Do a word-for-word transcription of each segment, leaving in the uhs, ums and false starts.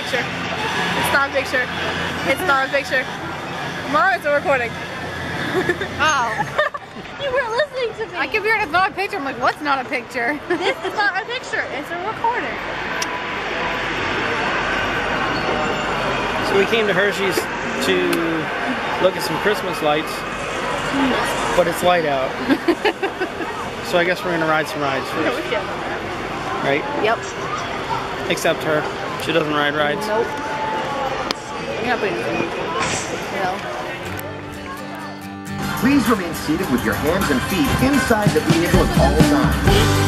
picture. It's not a picture. It's not a picture. Mom, it's a recording. Oh. You were listening to me. I keep hearing it's not a picture. I'm like, what's not a picture? This is not a picture. It's a recording. So we came to Hershey's to look at some Christmas lights, but it's light out. So I guess we're gonna ride some rides first. No, we can't. Right? Yep. Except her. She doesn't ride rides. Nope. Yeah, but no. Please remain seated with your hands and feet inside the vehicle at all times.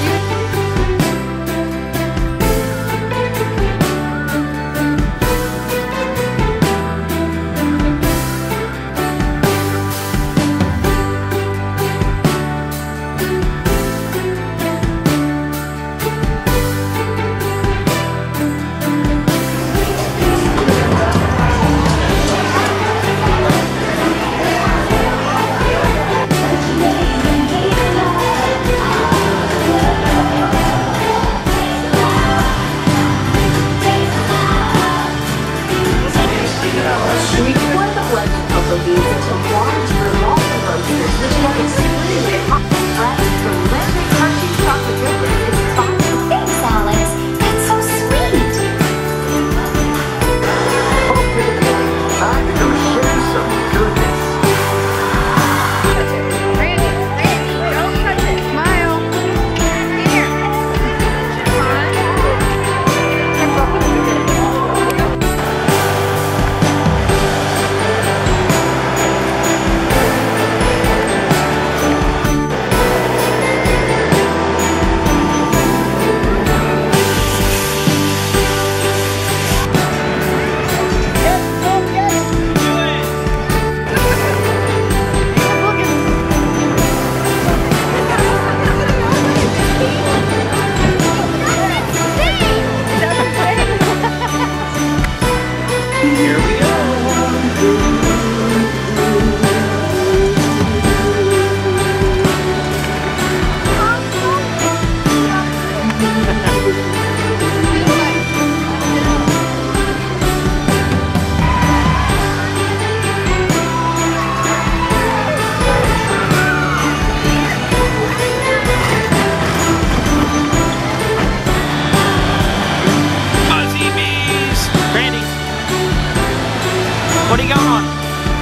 What are you going on?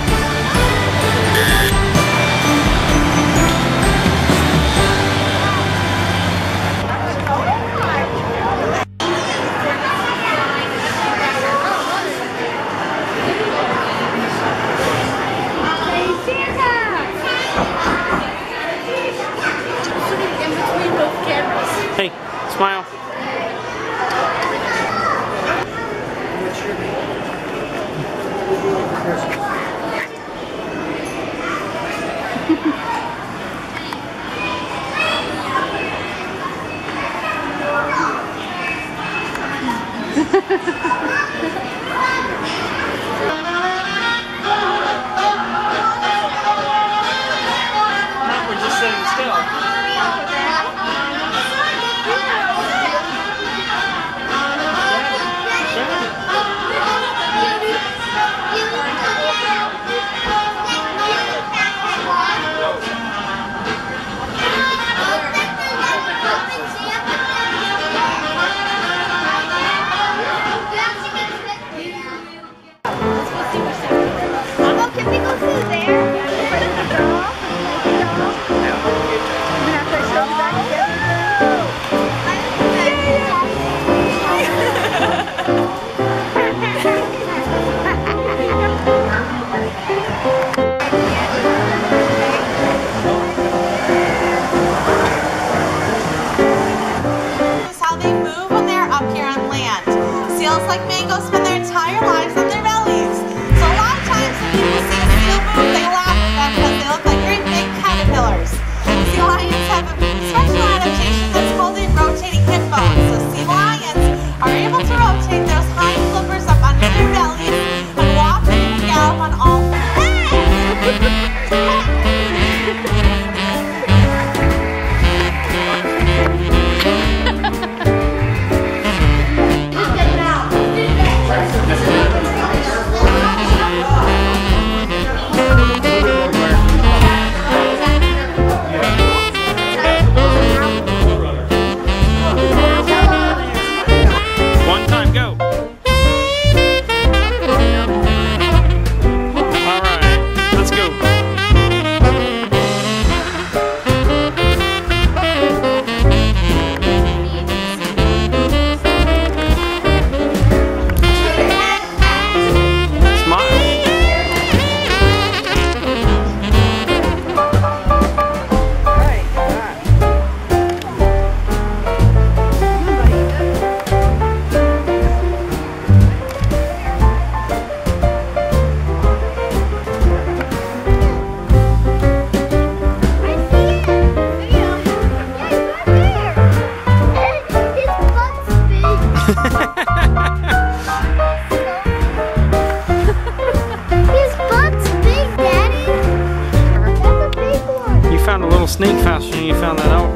Hey, smile. We're just sitting still. Like mangoes spend their entire lives on their bellies. So a lot of times when people see a seal move, they laugh at them because they look like great big caterpillars. Sea lions have a special adaptation that's called a rotating hip bone. So sea lions are able to rotate those hind flippers up under their bellies and walk and gallop on all Let's snake faster than you found that out.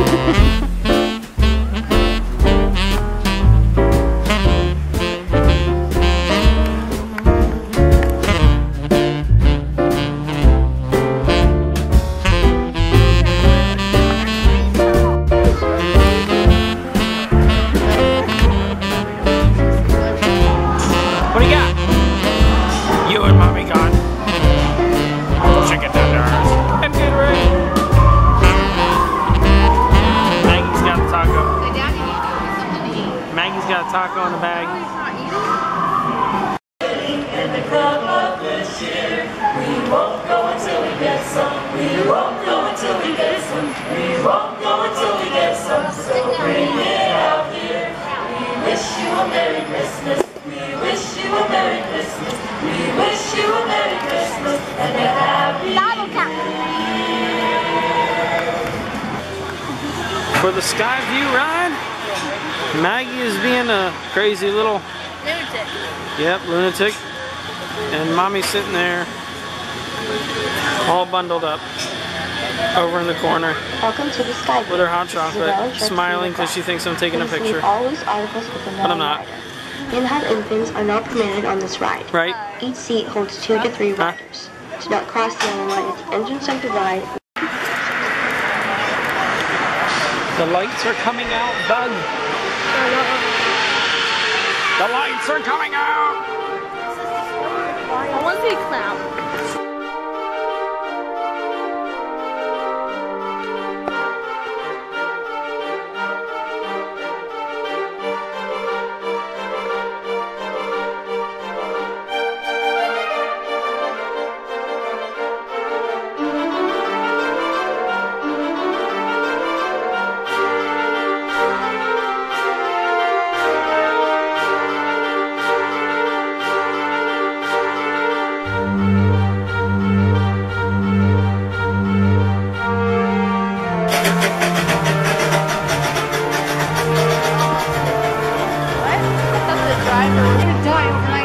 What do you got? You and mommy gone. Chicken tenders. I'm good, right? Maggie's got a taco. Maggie's got a taco in the bag. In the club of good cheer, we won't go until we get some. We won't go until we get some. We won't go until we get some. So bring it out here. We wish you a Merry Christmas. We wish you a Merry Christmas. We wish you a Merry Christmas and a Happy Bottle cap. For the Skyview ride, Maggie is being a crazy little Lunatic. Yep, lunatic. And mommy's sitting there all bundled up over in the corner Welcome to the Sky with her hot chocolate, smiling because she thinks I'm taking a picture. All loose articles within the But I'm not. rider. In-house infants are not permitted on this ride. Right? Each seat holds two to three Huh? riders. Do not cross the yellow line at the entrance of the ride. The lights are coming out, Doug. The lights are coming out. I want to see a clown. We're gonna die overnight.